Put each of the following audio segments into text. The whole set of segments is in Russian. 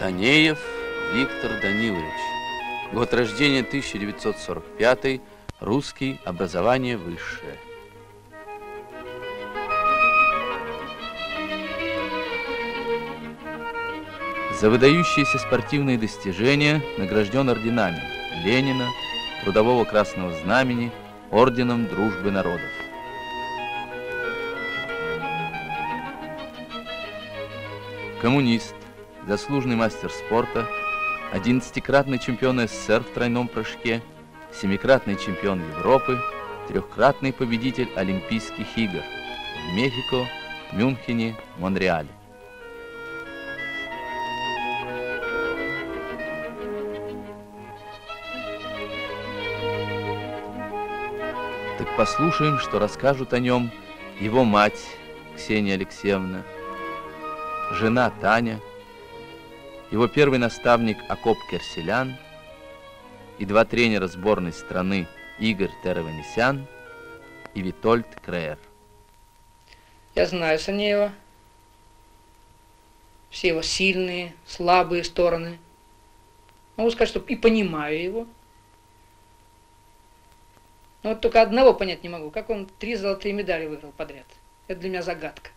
Санеев Виктор Данилович. Год рождения 1945, русский, образование высшее. За выдающиеся спортивные достижения награжден орденами Ленина, Трудового Красного Знамени, Орденом Дружбы Народов. Коммунист, заслуженный мастер спорта, 11-кратный чемпион СССР в тройном прыжке, 7-кратный чемпион Европы, 3-кратный победитель Олимпийских игр в Мехико, Мюнхене, Монреале. Так послушаем, что расскажут о нем его мать Ксения Алексеевна, жена Таня, его первый наставник Акоп Керселян и 2 тренера сборной страны Игорь Тереванесян и Витольд Креер. Я знаю Санеева, все его сильные, слабые стороны. Могу сказать, что и понимаю его. Но вот только одного понять не могу, как он 3 золотые медали выиграл подряд. Это для меня загадка.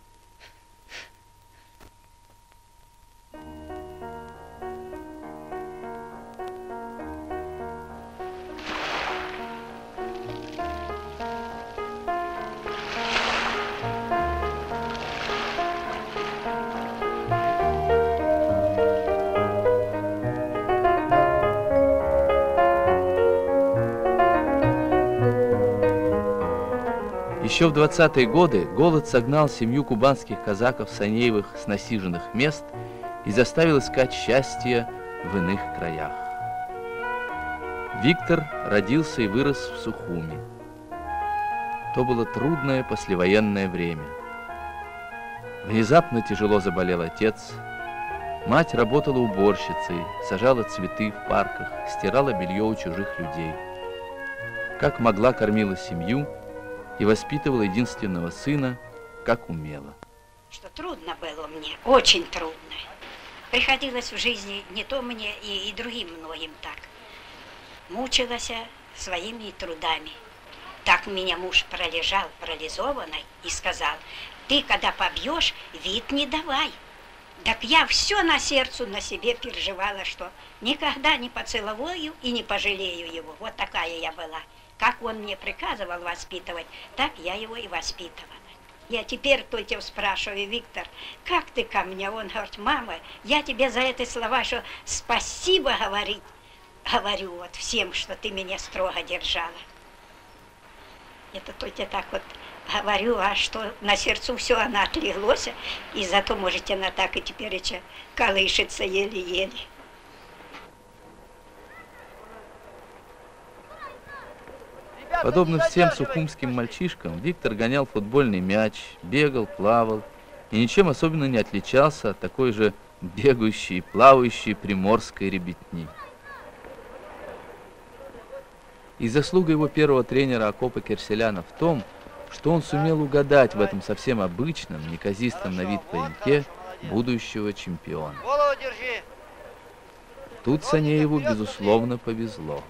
Еще в 20-е годы голод согнал семью кубанских казаков Санеевых с насиженных мест и заставил искать счастье в иных краях. Виктор родился и вырос в Сухуми. То было трудное послевоенное время. Внезапно тяжело заболел отец. Мать работала уборщицей, сажала цветы в парках, стирала белье у чужих людей. Как могла, кормила семью и воспитывала единственного сына, как умела. Что трудно было мне, очень трудно. Приходилось в жизни не то мне и другим многим так. Мучилась своими трудами. Так меня муж пролежал парализованный и сказал: ты, когда побьешь, вид не давай. Так я все на сердце на себе переживала, что никогда не поцелую и не пожалею его. Вот такая я была. Как он мне приказывал воспитывать, так я его и воспитывала. Я теперь только спрашиваю: Виктор, как ты ко мне? Он говорит: мама, я тебе за эти слова, что спасибо говорю вот всем, что ты меня строго держала. Это только так вот говорю, а что на сердцу все она отлеглось, и зато, может, она так и теперь колышется еле-еле. Подобно всем сухумским мальчишкам, Виктор гонял футбольный мяч, бегал, плавал и ничем особенно не отличался от такой же бегающей и плавающей приморской ребятни. И заслуга его первого тренера Акопа Керселяна в том, что он сумел угадать в этом совсем обычном, неказистом на вид пареньке будущего чемпиона. Тут Санееву, безусловно, повезло.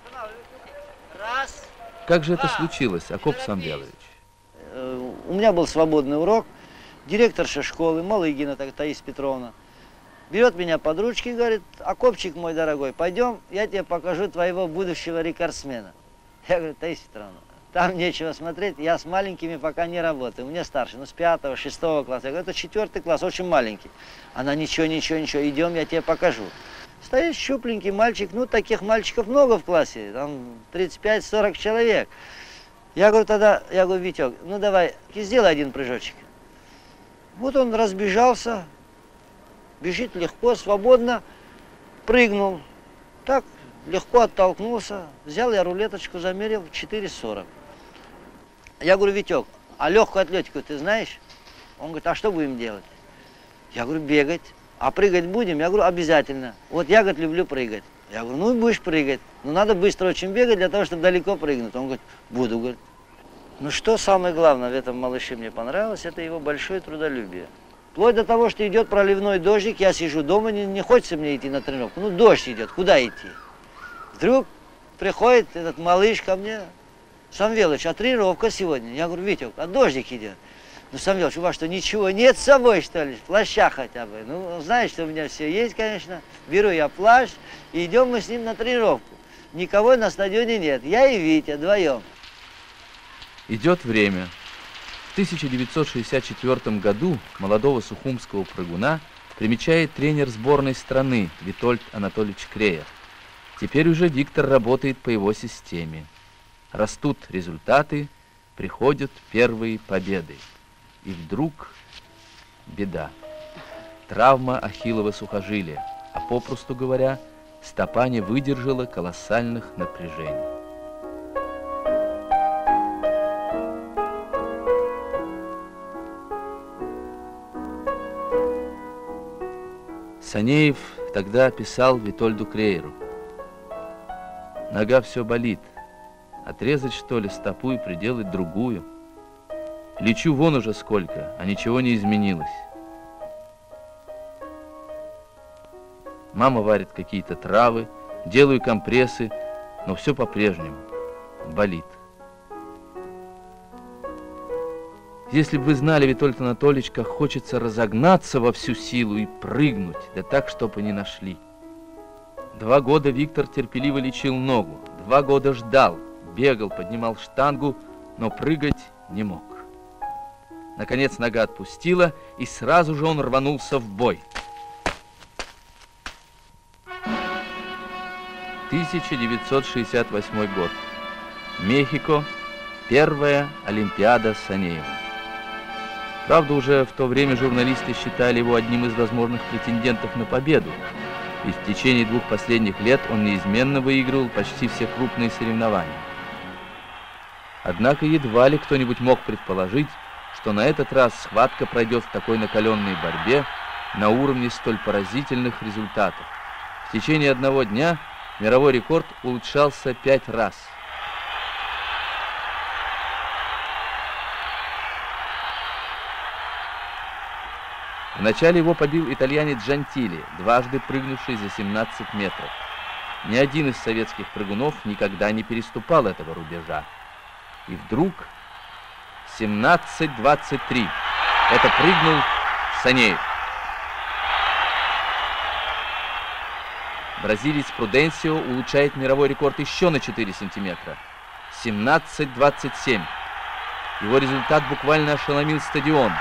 Как же это случилось, Акоп Самвелович? У меня был свободный урок. Директорша школы, Малыгина Таисия Петровна, берет меня под ручки и говорит: Акопчик мой дорогой, пойдем, я тебе покажу твоего будущего рекордсмена. Я говорю: Таисия Петровна, там нечего смотреть, я с маленькими пока не работаю. Мне старше, с 5-го, 6-го класса. Я говорю: это 4-й класс, очень маленький. Она: ничего, идем, я тебе покажу. Стоит щупленький мальчик, таких мальчиков много в классе, там 35-40 человек. Я говорю: Витек, давай, сделай один прыжочек. Вот он разбежался, бежит легко, свободно, прыгнул. Так, легко оттолкнулся, взял я рулеточку, замерил 4,40. Я говорю: Витек, а легкую атлетику ты знаешь? Он говорит: а что будем делать? Я говорю: бегать. А прыгать будем? Я говорю: обязательно. Вот я, говорит, люблю прыгать. Я говорю: и будешь прыгать. Но надо быстро очень бегать для того, чтобы далеко прыгнуть. Он говорит: буду, говорит. Что самое главное в этом малыше мне понравилось, это его большое трудолюбие. Вплоть до того, что идет проливной дождик, я сижу дома, не хочется мне идти на тренировку. Ну, дождь идет, куда идти? Вдруг приходит этот малыш ко мне: Самвелыч, а тренировка сегодня? Я говорю: Витек, а дождик идет. Ну, Самвелыч, у вас что, ничего нет с собой, что ли? Плаща хотя бы. Ну, знаешь, что у меня все есть, конечно. Беру я плащ, и идем мы с ним на тренировку. Никого на стадионе нет. Я и Витя вдвоем. Идет время. В 1964 году молодого сухумского прыгуна примечает тренер сборной страны Витольд Анатольевич Креер. Теперь уже Виктор работает по его системе. Растут результаты, приходят первые победы. И вдруг беда. Травма ахиллова сухожилия, а попросту говоря, стопа не выдержала колоссальных напряжений. Санеев тогда писал Витольду Крееру: «Нога все болит. Отрезать, что ли, стопу и приделать другую? Лечу вон уже сколько, а ничего не изменилось. Мама варит какие-то травы, делаю компрессы, но все по-прежнему. Болит». Если бы вы знали, Витольд Анатольевич, как хочется разогнаться во всю силу и прыгнуть, да так, чтобы не нашли. 2 года Виктор терпеливо лечил ногу, 2 года ждал, бегал, поднимал штангу, но прыгать не мог. Наконец нога отпустила, и сразу же он рванулся в бой. 1968 год. Мехико. Первая Олимпиада Санеева. Правда, уже в то время журналисты считали его одним из возможных претендентов на победу, ведь в течение 2 последних лет он неизменно выигрывал почти все крупные соревнования. Однако едва ли кто-нибудь мог предположить, что на этот раз схватка пройдет в такой накаленной борьбе на уровне столь поразительных результатов. В течение 1 дня мировой рекорд улучшался 5 раз. Вначале его побил итальянец Джантили, дважды прыгнувший за 17 метров. Ни один из советских прыгунов никогда не переступал этого рубежа. И вдруг 17:23. Это прыгнул Санеев. Бразилец Пруденсио улучшает мировой рекорд еще на 4 сантиметра. 17:27. Его результат буквально ошеломил стадион.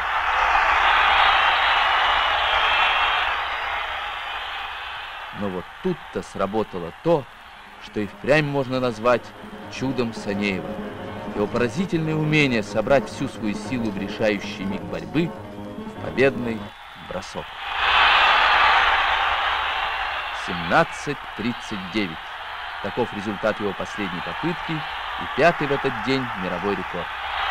Но вот тут-то сработало то, что и впрямь можно назвать чудом Санеева. Его поразительное умение собрать всю свою силу в решающий миг борьбы в победный бросок. 17:39. Таков результат его последней попытки и 5-й в этот день мировой рекорд.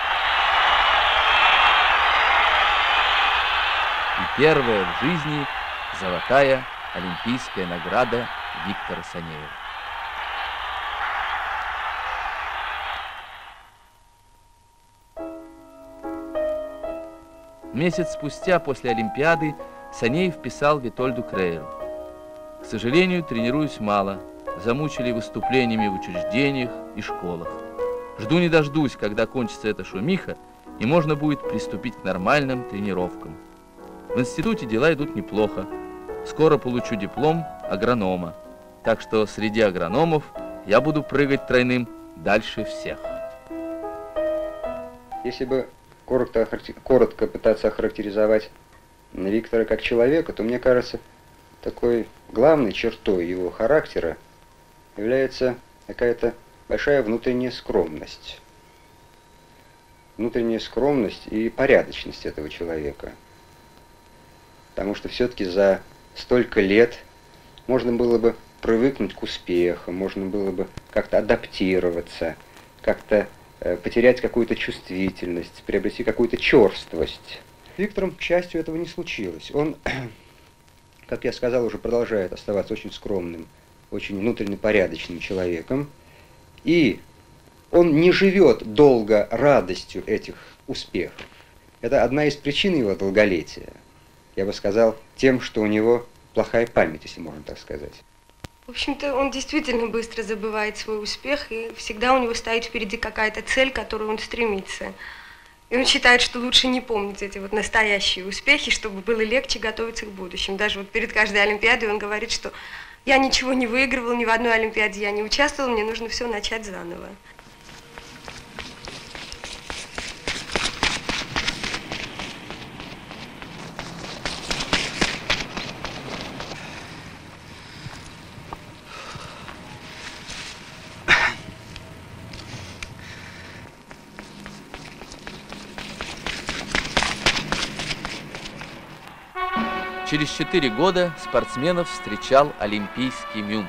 И первая в жизни золотая олимпийская награда Виктора Санеева. Месяц спустя после Олимпиады Санеев писал Витольду Крееру: «К сожалению, тренируюсь мало, замучили выступлениями в учреждениях и школах. Жду не дождусь, когда кончится эта шумиха, и можно будет приступить к нормальным тренировкам. В институте дела идут неплохо. Скоро получу диплом агронома, так что среди агрономов я буду прыгать тройным дальше всех». Если бы коротко пытаться охарактеризовать Виктора как человека, то, мне кажется, такой главной чертой его характера является какая-то большая внутренняя скромность. Внутренняя скромность и порядочность этого человека. Потому что все-таки за столько лет можно было бы привыкнуть к успеху, можно было бы как-то адаптироваться, как-то потерять какую-то чувствительность, приобрести какую-то черствость. С Виктором, к счастью, этого не случилось. Он, как я сказал, уже продолжает оставаться очень скромным, очень внутренне порядочным человеком. И он не живет долго радостью этих успехов. Это одна из причин его долголетия. я бы сказал, тем, что у него плохая память, если можно так сказать. В общем-то, он действительно быстро забывает свой успех, и всегда у него стоит впереди какая-то цель, к которой он стремится. И он считает, что лучше не помнить эти вот настоящие успехи, чтобы было легче готовиться к будущему. Даже вот перед каждой Олимпиадой он говорит, что я ничего не выигрывал, ни в одной Олимпиаде я не участвовал, мне нужно все начать заново. Через 4 года спортсменов встречал Олимпийский Мюнхен.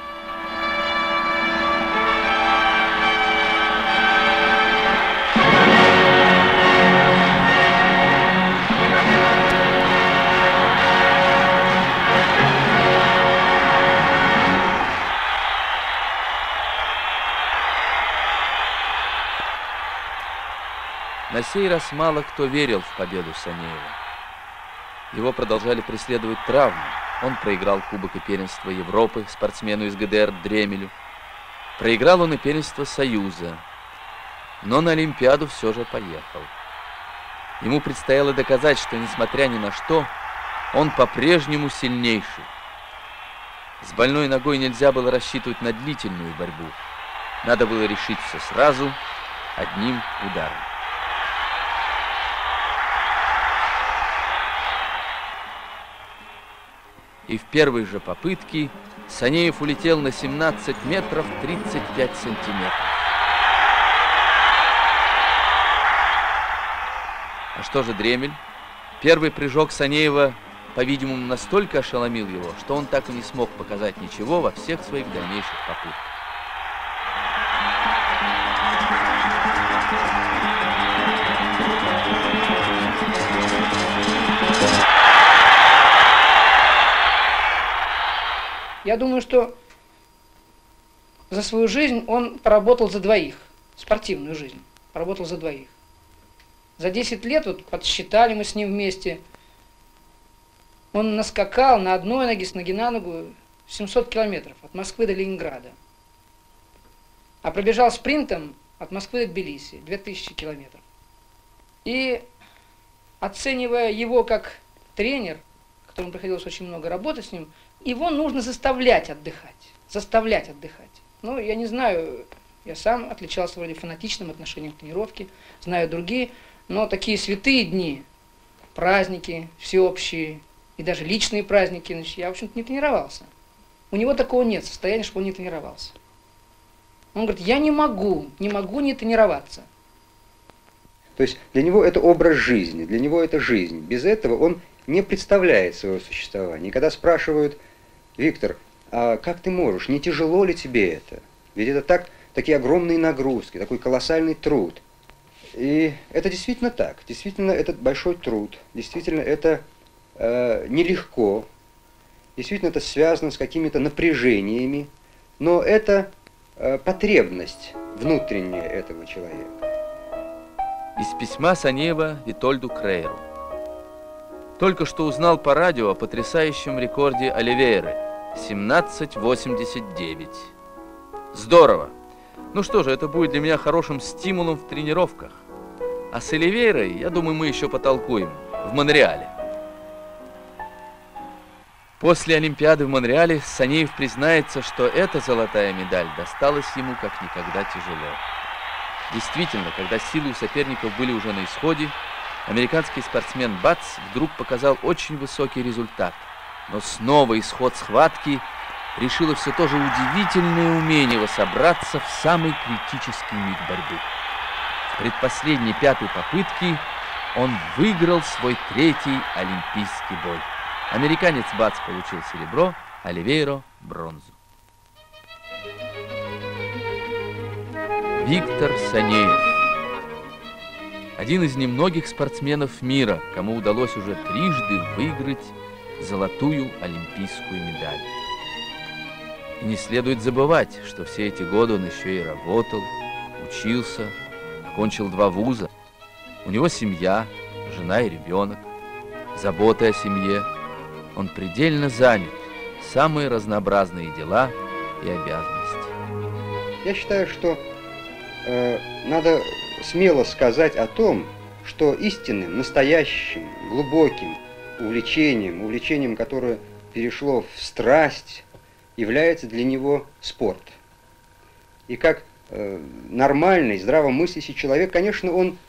На сей раз мало кто верил в победу Санеева. Его продолжали преследовать травмы. Он проиграл Кубок и первенство Европы спортсмену из ГДР Дремелю. Проиграл он и первенство Союза. Но на Олимпиаду все же поехал. Ему предстояло доказать, что, несмотря ни на что, он по-прежнему сильнейший. С больной ногой нельзя было рассчитывать на длительную борьбу. Надо было решить все сразу, одним ударом. И в первой же попытке Санеев улетел на 17 метров 35 сантиметров. А что же Дремель? Первый прыжок Санеева, по-видимому, настолько ошеломил его, что он так и не смог показать ничего во всех своих дальнейших попытках. Я думаю, что за свою жизнь он поработал за двоих, спортивную жизнь, поработал за двоих. За 10 лет, вот подсчитали мы с ним вместе, он наскакал на одной ноге, с ноги на ногу 700 километров от Москвы до Ленинграда. А пробежал спринтом от Москвы до Тбилиси 2000 километров. И оценивая его как тренер, которому приходилось очень много работать с ним, его нужно заставлять отдыхать, заставлять отдыхать. Ну, я не знаю, я сам отличался вроде фанатичным отношением к тренировке, знаю другие, но такие святые дни, праздники всеобщие и даже личные праздники, значит, я, в общем-то, не тренировался. У него такого нет состояния, чтобы он не тренировался. Он говорит, я не могу не тренироваться. То есть для него это образ жизни, для него это жизнь. Без этого он не представляет своего существования. И когда спрашивают, Виктор, а как ты можешь, не тяжело ли тебе это? Ведь это такие огромные нагрузки, такой колоссальный труд. И это действительно так, действительно это большой труд, действительно это нелегко, действительно это связано с какими-то напряжениями, но это потребность внутренняя этого человека. Из письма Санеева Витольду Крейеру. Только что узнал по радио о потрясающем рекорде Оливейры 17:89. Здорово! Ну что же, это будет для меня хорошим стимулом в тренировках. А с Оливейрой, я думаю, мы еще потолкуем в Монреале. После Олимпиады в Монреале Санеев признается, что эта золотая медаль досталась ему как никогда тяжело. Действительно, когда силы у соперников были уже на исходе, американский спортсмен Бац вдруг показал очень высокий результат. Но снова исход схватки решило все то же удивительное умение его собраться в самый критический миг борьбы. В предпоследней пятой попытке он выиграл свой третий олимпийский бой. Американец Бац получил серебро, Оливейра – бронзу. Виктор Санеев. Один из немногих спортсменов мира, кому удалось уже трижды выиграть золотую олимпийскую медаль. И не следует забывать, что все эти годы он еще и работал, учился, окончил 2 вуза. У него семья, жена и ребенок. заботы о семье. Он предельно занят, самые разнообразные дела и обязанности. Я считаю, что надо смело сказать о том, что истинным, настоящим, глубоким увлечением, которое перешло в страсть, является для него спорт. И как нормальный, здравомыслящий человек, конечно, он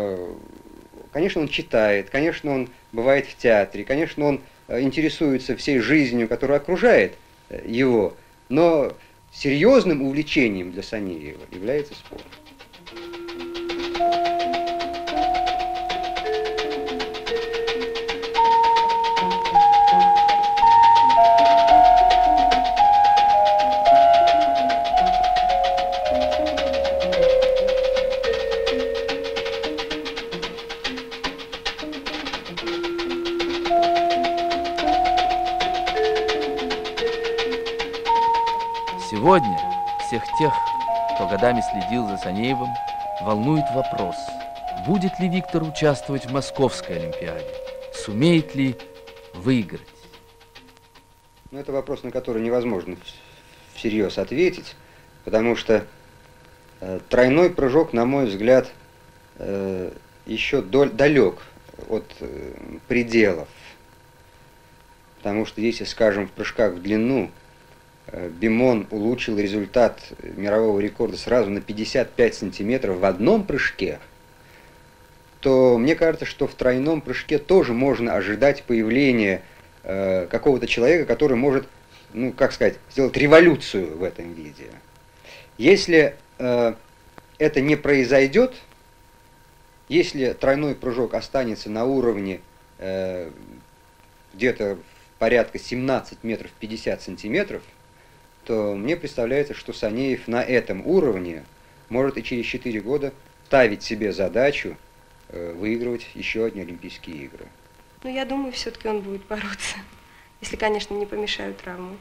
читает, конечно, он бывает в театре, конечно, он интересуется всей жизнью, которая окружает его, но серьезным увлечением для Санеева является спорт. Сегодня всех тех, кто годами следил за Санеевым, волнует вопрос, будет ли Виктор участвовать в Московской Олимпиаде, сумеет ли выиграть. Ну, это вопрос, на который невозможно всерьез ответить, потому что тройной прыжок, на мой взгляд, еще далек от пределов. Потому что если, скажем, в прыжках в длину Бимон улучшил результат мирового рекорда сразу на 55 сантиметров в одном прыжке, то мне кажется, что в тройном прыжке тоже можно ожидать появления какого-то человека, который может, ну, как сказать, сделать революцию в этом виде. Если это не произойдет, если тройной прыжок останется на уровне где-то порядка 17 метров 50 сантиметров, то мне представляется, что Санеев на этом уровне может и через 4 года ставить себе задачу выигрывать еще одни Олимпийские игры. Ну, я думаю, все-таки он будет бороться, если, конечно, не помешают травмы.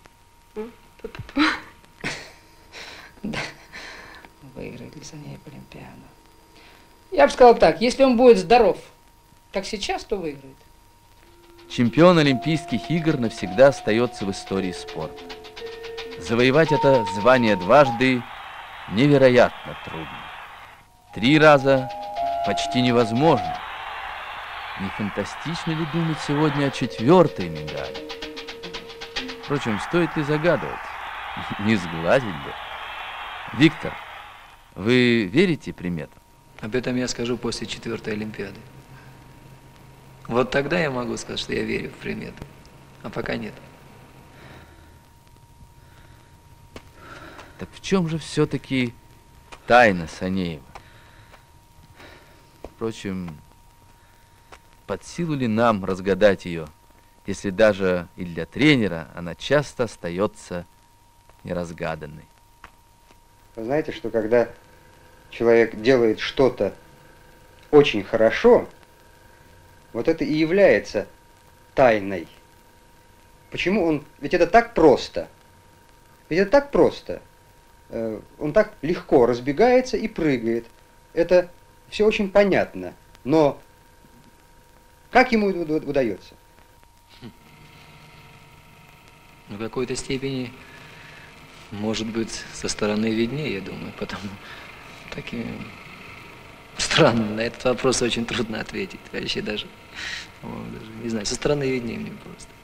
Да, выиграет ли Санеев Олимпиаду? Я бы сказал так, если он будет здоров, как сейчас, то выиграет. Чемпион Олимпийских игр навсегда остается в истории спорта. Завоевать это звание дважды невероятно трудно. 3 раза почти невозможно. Не фантастично ли думать сегодня о 4-й медали? Впрочем, стоит ли загадывать? Не сглазить бы. Виктор, вы верите приметам? Об этом я скажу после 4-й Олимпиады. Вот тогда я могу сказать, что я верю в приметы. А пока нет. Так в чем же все-таки тайна Санеева? Впрочем, под силу ли нам разгадать ее, если даже и для тренера она часто остается неразгаданной? Вы знаете, что когда человек делает что-то очень хорошо, вот это и является тайной. Почему он... Ведь это так просто. Ведь это так просто. Он так легко разбегается и прыгает. Это все очень понятно. Но как ему это удается? В какой-то степени, может быть, со стороны виднее, я думаю, потому таким странно. На этот вопрос очень трудно ответить. Вообще даже не знаю, со стороны виднее мне просто.